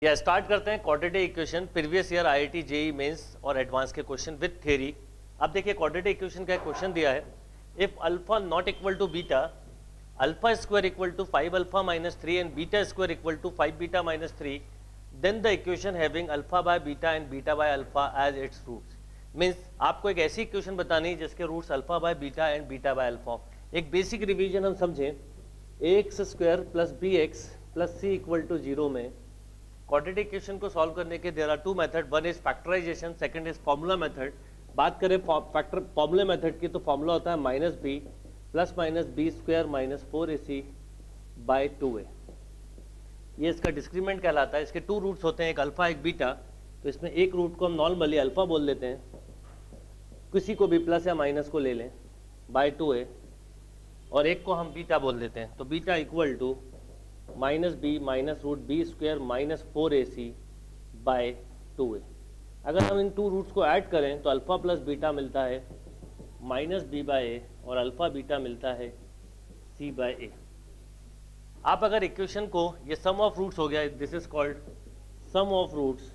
या स्टार्ट करते हैं quadratic equation previous year IIT JEE Mains और एडवांस के क्वेश्चन विद थ्योरी। अब देखिए क्वाड्रेटिक इक्वेशन का एक क्वेश्चन दिया है, if alpha not equal to beta, alpha square equal to 5 alpha minus 3 and beta square equal to 5 beta minus 3, then the equation having alpha by beta and beta by alpha as its roots. Means आपको एक ऐसी equation बतानी है जिसके roots alpha by beta and beta by alpha. एक basic revision हम समझें, X square plus B x plus C equal to 0 में क्वाड्रेटिक इक्वेशन को सॉल्व करने के there are two method, one is factorisation, second is formula method. बात करें formula method की तो फॉर्मूला होता है minus B plus minus B square minus 4ac by 2a। ये इसका डिस्क्रीमेंट कहलाता है। इसके टू रूट्स होते हैं, एक अल्फा एक बीटा। तो इसमें एक रूट को हम नॉर्मली अल्फा बोल लेते हैं, किसी को भी प्लस या माइनस को ले लें, बाय 2a, और एक को हम बीटा बोल देते हैं। तो beta equal to minus B minus root B square minus 4ac by 2a। अगर हम इन टू रूट्स को ऐड करें तो अल्फा प्लस बीटा मिलता है माइनस बी बाय ए, और अल्फा बीटा मिलता है सी बाय ए। आप अगर इक्वेशन को, ये सम ऑफ रूट्स हो गया, this is called sum of roots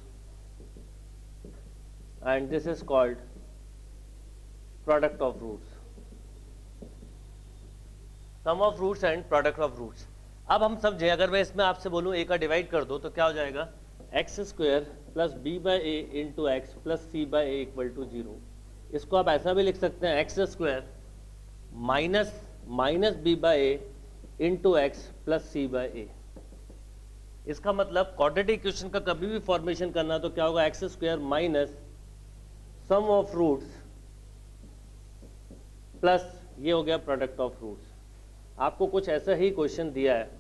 and this is called product of roots, sum of roots and product of roots. अब हम समझें, अगर मैं इसमें आपसे बोलूं ए का डिवाइड कर दो तो क्या हो जाएगा, x square plus B by A into x plus C by A equal to 0। इसको आप ऐसा भी लिख सकते हैं, x square minus minus B by A into x plus C by A. इसका मतलब क्वाड्रेटिक इक्वेशन का कभी भी फॉर्मेशन करना तो क्या होगा, x square minus sum of roots plus ये हो गया प्रोडक्ट ऑफ रूट्स। आपको कुछ ऐसा ही क्वेश्चन दिया है,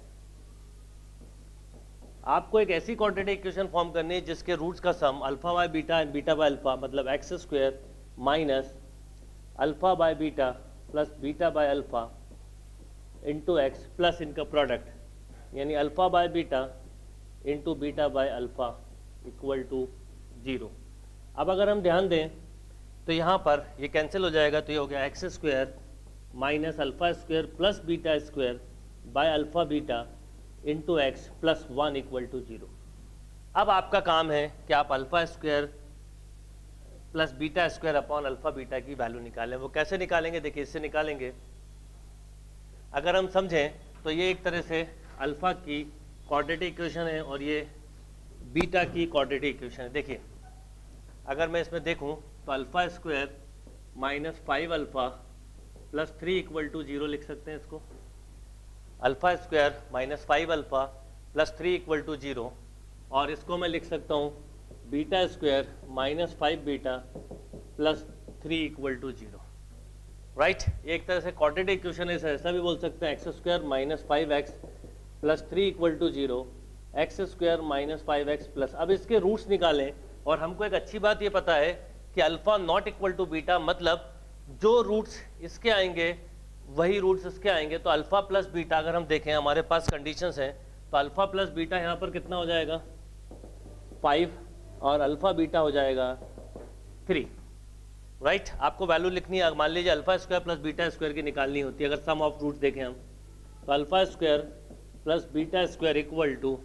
आपको एक ऐसी क्वाड्रेटिक इक्वेशन फॉर्म करनी है जिसके रूट्स का sum alpha by beta and beta by alpha, मतलब X square minus alpha by beta plus beta by alpha into x plus इनका प्रोडक्ट, यानी alpha by beta into beta by alpha equal to 0। अब अगर हम ध्यान दें तो यहाँ पर ये कैंसिल हो जाएगा, तो ये हो गया x square minus alpha square plus beta square by alpha beta into x plus 1 equal to 0। अब आपका काम है कि आप alpha square plus beta square upon alpha beta की वैल्यू निकालें। वो कैसे निकालेंगे, देखिए इससे निकालेंगे। अगर हम समझें तो ये एक तरह से अल्फा की क्वाड्रेटिक इक्वेशन है और ये बीटा की क्वाड्रेटिक इक्वेशन है। देखिए अगर मैं इसमें देखूं तो alpha square minus 5 alpha plus 3 equal to 0 लिख सकते हैं इसको, alpha square minus 5 alpha plus 3 equal to 0। और इसको मैं लिख सकता हूँ beta square minus 5 beta plus 3 equal to 0। Right, एक तरह से क्वाड्रेटिक इक्वेशन है, ऐसा भी बोल सकते हैं, x square minus 5x plus 3 equal to 0, x square minus 5x plus. अब इसके रूट्स निकालें, और हमको एक अच्छी बात ये पता है कि alpha not equal to beta, मतलब जो रूट्स इसके आएंगे वही रूट्स इसके आएंगे। तो अल्फा प्लस बीटा अगर हम देखें, हमारे पास कंडीशंस हैं, तो अल्फा प्लस बीटा यहाँ पर कितना हो जाएगा 5, और अल्फा बीटा हो जाएगा 3। राइट, आपको वैल्यू लिखनी है। मान लीजिए alpha square plus beta square की निकालनी होती है, अगर सम ऑफ रूट्स देखें हम, तो alpha square plus beta square equal to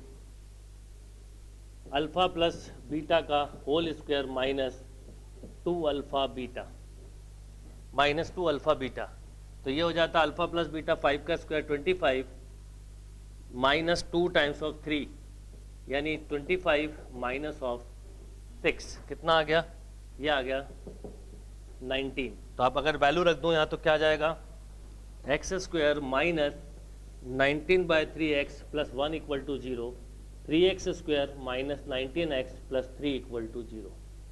alpha plus beta का whole square minus 2 alpha beta minus 2 alpha beta. तो ये हो जाता है अल्फा प्लस बीटा 5 का स्क्वायर 25 माइनस 2 टाइम्स ऑफ 3, यानी 25 माइनस ऑफ 6, कितना आ गया, ये आ गया 19। तो आप अगर वैल्यू रख दो यहाँ तो क्या आ जाएगा, x square minus 19 by 3x plus 1 equal to 0, 3x square minus 19x plus 3 equal to 0।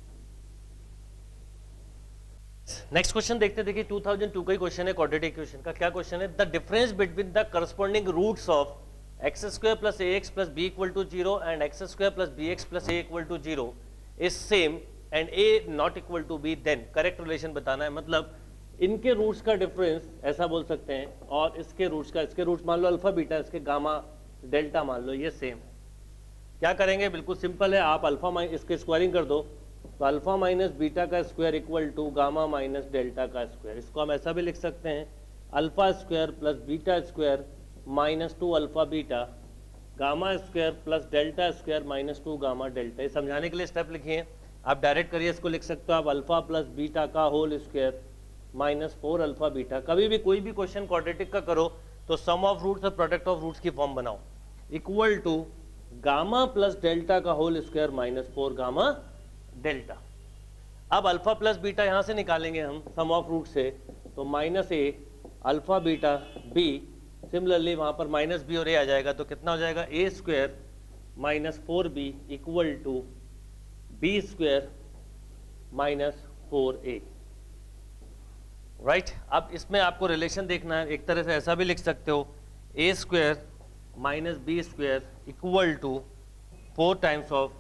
Next question देखते, देखिए 2002 का ही क्वेश्चन है क्वाड्रेटिक इक्वेशन का। क्या क्वेश्चन है, the difference between the corresponding roots of x square plus a x plus b equal to 0 and x square plus B x plus a equal to 0 is same and A not equal to b, then correct relation बताना है। मतलब इनके roots का difference ऐसा बोल सकते हैं, और इसके रूट्स का, इसके रूट्स मान लो अल्फा बीटा, इसके गामा डेल्टा मान लो, ये सेम। क्या करेंगे, बिल्कुल सिंपल है, आप अल्फा इसके स्क्वायरिंग कर दो, तो अल्फा माइनस बीटा का square equal to gamma minus delta का स्क्वायर। इसको हम ऐसा भी लिख सकते हैं, alpha square plus beta square minus 2 alpha beta gamma square plus delta square minus 2 gamma delta. ये समझाने के लिए स्टेप लिखे हैं, आप डायरेक्ट करिए इसको लिख सकते हो आप अल्फा प्लस बीटा का whole square minus 4 alpha beta. कभी भी कोई भी क्वेश्चन क्वाड्रेटिक का करो तो सम ऑफ रूट्स और प्रोडक्ट ऑफ रूट्स की फॉर्म बनाओ, equal to gamma plus delta का whole square minus 4 gamma delta. अब अल्फा प्लस बीटा यहां से निकालेंगे हम सम ऑफ रूट से, तो minus a alpha beta b, similarly वहां पर माइनस बी और ए आ जाएगा, तो कितना हो जाएगा a square minus 4b equal to b square minus 4a। Right, अब इसमें आपको रिलेशन देखना है, एक तरह से ऐसा भी लिख सकते हो a square minus B square equal to 4 times of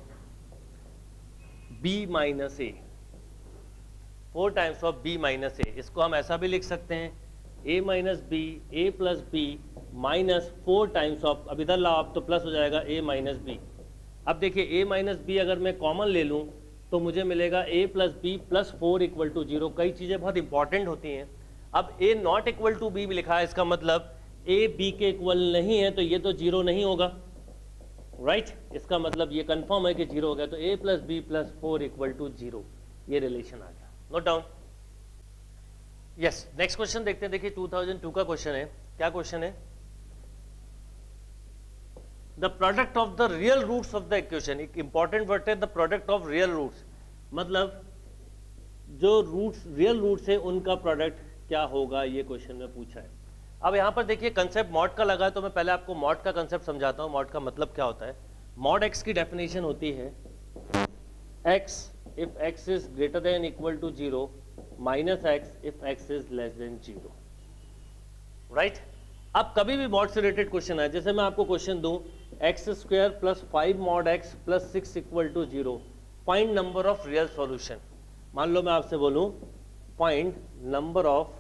b minus a, 4 times of b minus a. इसको हम ऐसा भी लिख सकते हैं a minus b, a plus b minus 4 times of, अब इधर लाओ आप तो प्लस हो जाएगा ए माइनस बी। अब देखिए ए माइनस बी अगर मैं कॉमन ले लूँ तो मुझे मिलेगा a plus b plus 4 equal to 0। कई चीज़ें बहुत इंपॉर्टेंट होती हैं। अब a not equal to b लिखा है, इसका मतलब ए बी के इक्वल नहीं है, तो ये तो 0 नहीं होगा। राइट, इसका मतलब ये कंफर्म है कि 0 हो गया, तो a plus b plus 4 equal to 0, ये रिलेशन आ गया। Note down. Yes, next question देखते हैं। देखिए 2002 का क्वेश्चन है। क्या क्वेश्चन है? The product of the real roots of the equation. एक इंपॉर्टेंट वर्ड है the product of real roots, मतलब जो रूट्स रियल रूट्स है उनका प्रोडक्ट क्या होगा, ये क्वेश्चन में पूछा है। अब यहाँ पर देखिए कंसेप्ट मॉड का लगा है, तो मैं पहले आपको मॉड का कंसेप्ट समझाता हूँ। मॉड का मतलब क्या होता है? मॉड एक्स की डेफिनेशन होती है x if x is greater than equal to 0 minus x if x is less than 0। Right, अब कभी भी मॉड से रिलेटेड क्वेश्चन है, जैसे मैं आपको क्वेश्चन दूं x square plus 5 mod x plus 6 equal to 0, find number of real solution. मान लो मैं आपसे बोलूं find number of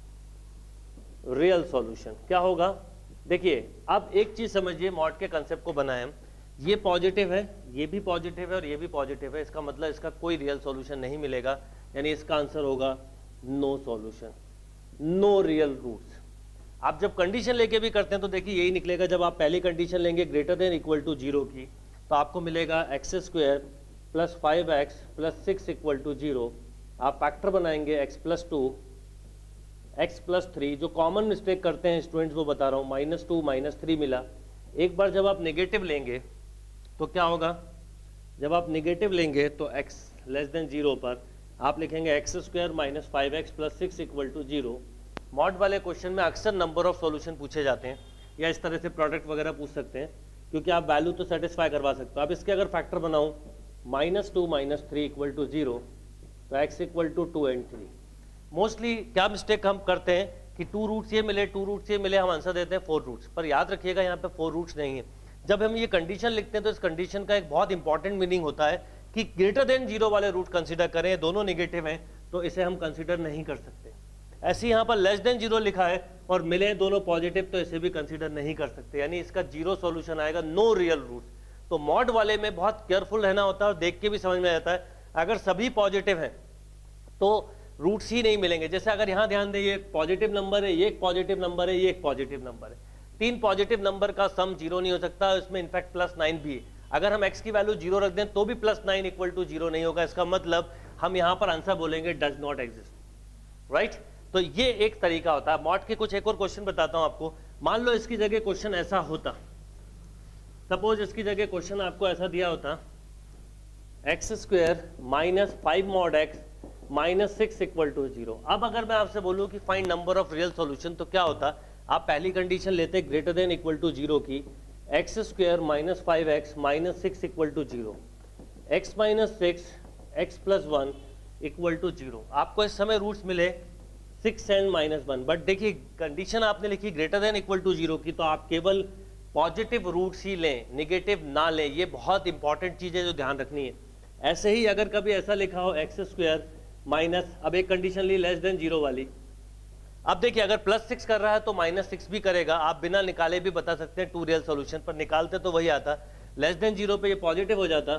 real solution, क्या होगा? देखिए अब एक चीज समझिए, मॉड के कंसेप्ट को बनाए हम, ये पॉजिटिव है, ये भी पॉजिटिव है और ये भी पॉजिटिव है, इसका मतलब इसका कोई रियल सॉल्यूशन नहीं मिलेगा, यानी इसका आंसर होगा no solution, no real roots. आप जब कंडीशन लेके भी करते हैं तो देखिए यही निकलेगा। जब आप पहली कंडीशन लेंगे ग्रेटर देन इक्वल टू 0 की, तो आपको मिलेगा x square plus 5x plus 6 equal to 0। आप फैक्टर बनाएंगे x प्लस 2 x प्लस 3, जो कॉमन मिस्टेक करते हैं स्टूडेंट्स वो बता रहा हूँ, माइनस 2 माइनस 3 मिला। एक बार जब आप नेगेटिव लेंगे तो क्या होगा? जब आप नेगेटिव लेंगे तो x लेस देन 0 पर आप लिखेंगे x square minus 5x plus 6 equal to 0। Mod वाले क्वेश्चन में अक्सर नंबर ऑफ सॉल्यूशन पूछे जाते हैं, या इस तरह से प्रोडक्ट वगैरह पूछ सकते हैं, क्योंकि आप वैल्यू तो सेटिस्फाई करवा सकते हो। अब इसके अगर फैक्टर बनाऊं माइनस 2 माइनस 3 इक्वल टू 0, तो x equal to 2 and 3। Mostly क्या मिस्टेक हम करते हैं कि 2 रूट्स ये मिले, 2 रूट्स ये मिले, हम आंसर देते हैं 4 रूट्स, पर याद रखिएगा यहाँ पे 4 रूट्स नहीं है। जब हम ये कंडीशन लिखते हैं तो इस कंडीशन का एक बहुत इंपॉर्टेंट मीनिंग होता है कि ग्रेटर देन 0 वाले रूट कंसिडर करें, दोनों नेगेटिव हैं तो इसे हम कंसिडर नहीं कर सकते। ऐसे ही यहाँ पर लेस देन 0 लिखा है और मिले दोनों पॉजिटिव, तो इसे भी कंसीडर नहीं कर सकते, यानी इसका 0 सॉल्यूशन आएगा, नो रियल रूट। तो मॉड वाले में बहुत केयरफुल रहना होता है और देख के भी समझ में आता है, अगर सभी पॉजिटिव हैं तो रूट्स ही नहीं मिलेंगे। जैसे अगर यहाँ ध्यान दें, ये एक पॉजिटिव नंबर है, ये एक पॉजिटिव नंबर है, ये एक पॉजिटिव नंबर है, 3 पॉजिटिव नंबर का सम 0 नहीं हो सकता, इसमें इनफैक्ट प्लस 9 भी है। अगर हम x की वैल्यू 0 रख दें तो भी प्लस 9 इक्वल टू 0 नहीं होगा, इसका मतलब हम यहाँ पर आंसर बोलेंगे डज नॉट एग्जिस्ट। राइट, तो ये एक तरीका होता है। मॉड के कुछ एक और क्वेश्चन बताता हूं आपको। मान लो इसकी जगह क्वेश्चन ऐसा होता, सपोज इसकी जगह क्वेश्चन आपको ऐसा दिया होता x square minus 5 mod x minus 6 equal to 0। अब अगर मैं आपसे बोलूं कि find number of real solution, तो क्या होता? आप पहली कंडीशन लेते ग्रेटर देन इक्वल टू 0 की, x square minus 5x minus 6 equal to 0, x minus 6 x plus 1 equal to 0। आपको इस समय रूट्स मिले 6 एंड माइनस 1, बट देखिए कंडीशन आपने लिखी ग्रेटर देन इक्वल टू 0 की, तो आप केवल पॉजिटिव रूट्स ही लें, नेगेटिव ना लें। ये बहुत इंपॉर्टेंट चीज़ है जो ध्यान रखनी है। ऐसे ही अगर कभी ऐसा लिखा हो एक्स स्क्वायर माइनस, अब एक कंडीशन ली लेस देन 0 वाली, अब देखिए अगर प्लस 6 कर रहा है तो माइनस 6 भी करेगा। आप बिना निकाले भी बता सकते हैं 2 रियल सॉल्यूशन, पर निकालते तो वही आता, लेस देन 0 पे ये पॉजिटिव हो जाता।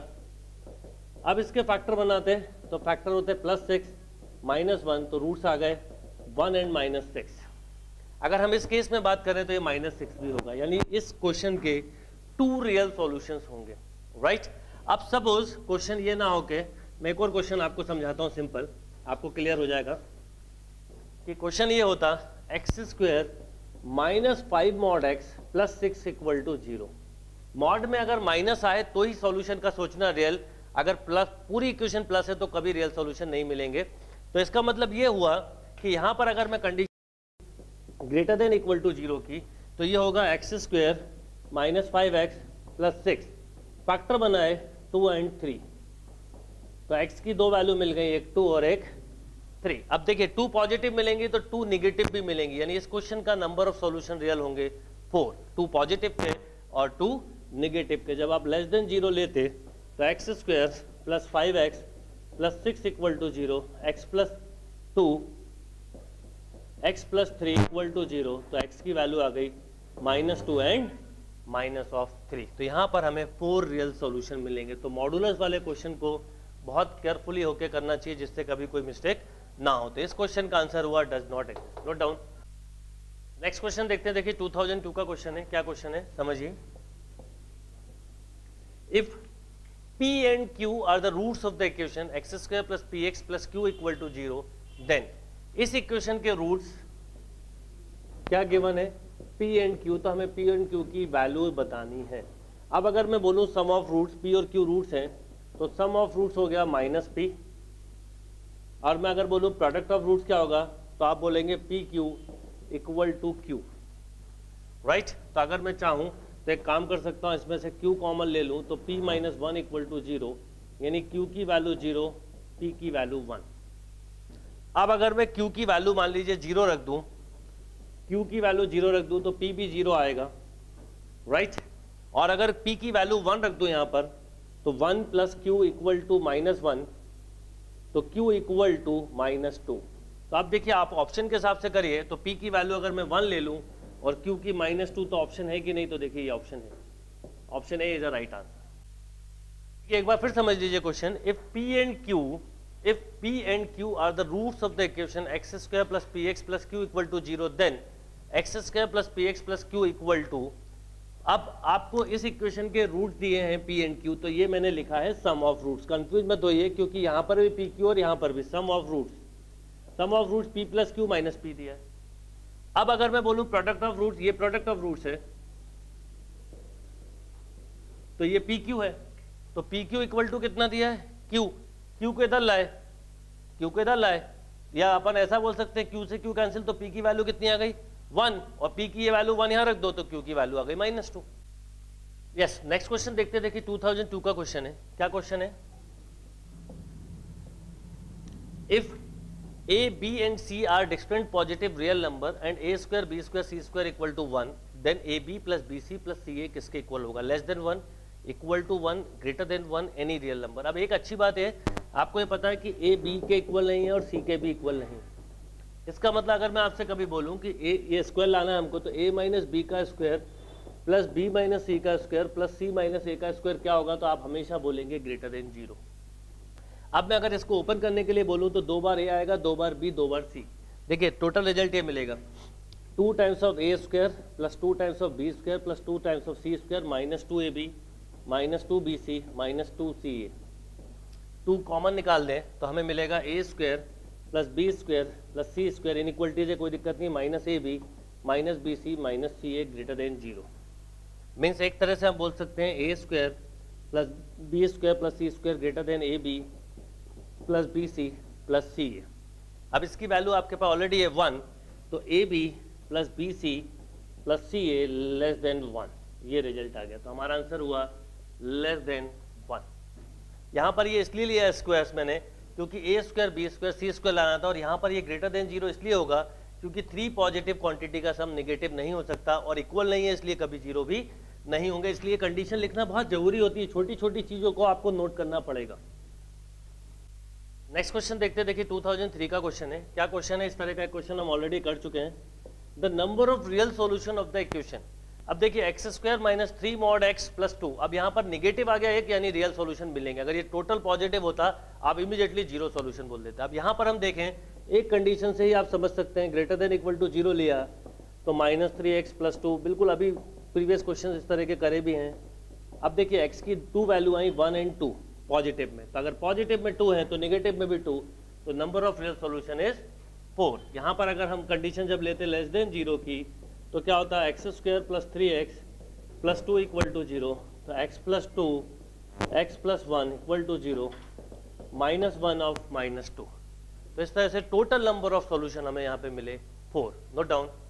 अब इसके फैक्टर बनाते तो फैक्टर होते प्लस 6 माइनस 1, तो रूट्स आ गए 1 एंड माइनस 6। अगर हम इस केस में बात करें तो ये माइनस 6 भी होगा, यानी इस क्वेश्चन के 2 रियल सॉल्यूशंस होंगे, राइट। अब सपोज क्वेश्चन ये ना हो के मैं एक और क्वेश्चन आपको समझाता हूं, सिंपल, आपको क्लियर हो जाएगा कि क्वेश्चन ये होता x square minus 5 mod x plus 6 equal to 0। Mod में अगर माइनस आए तो ही सॉल्यूशन का सोचना रियल, अगर प्लस पूरी इक्वेशन प्लस है तो कभी रियल सॉल्यूशन नहीं मिलेंगे। तो इसका मतलब ये हुआ कि यहां पर अगर मैं condition greater than equal to 0 की, तो ये होगा x square minus 5x plus 6, factor बनाए 2 एंड 3, तो x की 2 वैल्यू मिल गई, एक 2 और एक 3। अब देखिए 2 पॉजिटिव मिलेंगी तो 2 निगेटिव भी मिलेंगी, यानी इस क्वेश्चन का नंबर ऑफ सॉल्यूशन रियल होंगे 4, 2 पॉजिटिव थे और 2 निगेटिव के। जब आप लेस देन 0 लेते तो x square plus 5x plus 6 equal to 0, x plus 2 x plus 3 equal to 0, तो x की वैल्यू आ गई -2 एंड -3। तो यहाँ पर हमें 4 रियल सॉल्यूशन मिलेंगे। तो मॉडुलस वाले क्वेश्चन को बहुत केयरफुली होके करना चाहिए जिससे कभी कोई मिस्टेक ना हो। तो इस क्वेश्चन का आंसर हुआ does not exist. Note down. Next question देखते हैं। देखिए 2002 का क्वेश्चन है। क्या क्वेश्चन है समझिए। If p and q are the roots of the equation x square plus px plus q equal to 0, then इस इक्वेशन के रूट्स क्या गिवन है, p एंड q, तो हमें p एंड q की वैल्यू बतानी है। अब अगर मैं बोलूं सम ऑफ रूट्स, p और q रूट्स हैं, तो सम ऑफ रूट्स हो गया -p, और मैं अगर बोलूं प्रोडक्ट ऑफ रूट्स क्या होगा, तो आप बोलेंगे p q equal to q, right. तो अगर मैं चाहूं तो एक काम कर सकता हूं, इसमें से q कॉमन ले लूं तो p माइनस 1 इक्वल टू 0, यानी q की वैल्यू 0, p की वैल्यू 1। अब अगर मैं q की वैल्यू मान लीजिए 0 रख दूं, q की वैल्यू 0 रख दूं तो p भी 0 आएगा, राइट। और अगर p की वैल्यू 1 रख दूं यहां पर, तो 1 प्लस q इक्वल टू -1, तो q इक्वल टू -2। तो आप देखिए, आप ऑप्शन के हिसाब से करिए, तो p की वैल्यू अगर मैं 1 ले लूं और q की -2, तो ऑप्शन है कि नहीं, तो देखिए ये ऑप्शन है, option a is a right answer. एक बार फिर समझ लीजिए क्वेश्चन। इफ p and q are the roots of the equation x square plus px plus q equal to 0, then x square plus px plus q equal to, अब आपको इस इक्वेशन के रूट दिए हैं p and q, तो ये मैंने लिखा है सम ऑफ रूट्स। कंफ्यूज मत होइए, क्योंकि यहाँ पर भी p q और यहाँ पर भी sum of roots p plus q minus p दिया है। अब अगर मैं बोलूं प्रोडक्ट ऑफ रूट्स, ये प्रोडक्ट ऑफ रूट्स है, तो ये पी क्यू है, तो पी क्यू इक्वल टू कितना दिया है, क्यू को इधर लाए, या अपन ऐसा बोल सकते हैं क्यू से क्यू कैंसिल, तो पी की वैल्यू कितनी आ गई 1, और पी की ये वैल्यू 1 यहां रख दो तो क्यू की वैल्यू आ गई -2। यस, नेक्स्ट क्वेश्चन देखते हैं। देखिए 2002 का क्वेश्चन है। क्या क्वेश्चन है। If a, b and c are distinct positive real number and a square, b square, c square equal to 1, then ab plus bc plus ca किसके equal होगा, less than 1, equal to 1, greater than 1, any real number. अब एक अच्छी बात है, आपको ये पता है कि a b के इक्वल नहीं है और c के भी इक्वल नहीं। इसका मतलब अगर मैं आपसे कभी बोलूं कि a, ये स्क्वायर लाना है हमको, तो a माइनस बी का square plus b minus c का square plus c minus a का स्क्वायर क्या होगा, तो आप हमेशा बोलेंगे ग्रेटर देन 0। अब मैं अगर इसको ओपन करने के लिए बोलूं तो 2 बार a आएगा, 2 बार b, 2 बार c। देखिए टोटल रिजल्ट ये मिलेगा 2 times of a square plus 2 times of b square plus 2 times of c square minus 2ab minus 2bc minus 2ca। 2 common निकाल दें तो हमें मिलेगा a square plus b square plus c square, inequalities है कोई दिक्कत नहीं, minus ab minus bc minus ca greater than 0। Means एक तरह से हम बोल सकते हैं a square plus b square plus c square greater than ab plus b c plus c a. अब इसकी वैल्यू आपके पास ऑलरेडी है 1, तो a b plus b c plus c a less than 1, ये रिजल्ट आ गया। तो हमारा आंसर हुआ लेस देन 1। यहाँ पर ये इसलिए लिया स्क्वायर्स मैंने, क्योंकि a square b square c square लाना था, और यहाँ पर ये ग्रेटर देन 0 इसलिए होगा क्योंकि 3 पॉजिटिव क्वांटिटी का सम नेगेटिव नहीं हो सकता, और इक्वल नहीं है इसलिए कभी 0 भी नहीं होंगे। इसलिए कंडीशन लिखना बहुत जरूरी होती है, छोटी छोटी चीज़ों को आपको नोट करना पड़ेगा। नेक्स्ट क्वेश्चन देखते हैं। देखिए 2003 का क्वेश्चन है। क्या क्वेश्चन है, इस तरह का क्वेश्चन हम ऑलरेडी कर चुके हैं। The number of real solution of the equation. अब देखिए x square minus 3 mod x plus 2, अब यहाँ पर निगेटिव आ गया एक, यानी रियल सॉल्यूशन मिलेंगे। अगर ये टोटल पॉजिटिव होता आप इमीडिएटली 0 सॉल्यूशन बोल देते। अब यहाँ पर हम देखें, एक कंडीशन से ही आप समझ सकते हैं, ग्रेटर देन इक्वल टू 0 लिया तो -3x प्लस 2, बिल्कुल अभी प्रीवियस क्वेश्चन इस तरह के करे भी हैं, अब देखिए x की 2 वैल्यू आई 1 एंड 2 पॉजिटिव में, तो अगर पॉजिटिव में 2 है तो नेगेटिव में भी 2, तो number of real solution is 4। यहाँ पर अगर हम कंडीशन जब लेते लेस देन 0 की तो क्या होता है, x² + 3x + 2 = 0, तो x + 2 x + 1 = 0, -1 of -2। तो इस तरह से टोटल नंबर ऑफ सॉल्यूशन हमें यहाँ पे मिले 4। Note down.